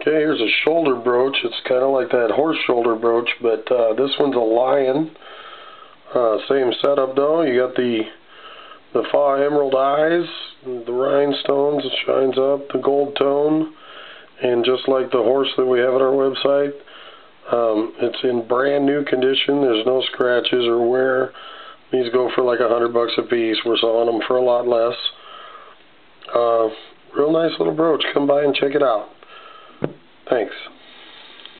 Okay, here's a shoulder brooch. It's kind of like that horse shoulder brooch, but this one's a lion. Same setup though. You got the faux emerald eyes, the rhinestones, it shines up, the gold tone, and just like the horse that we have on our website, it's in brand new condition. There's no scratches or wear. These go for like $100 a piece. We're selling them for a lot less. Real nice little brooch. Come by and check it out. Thanks.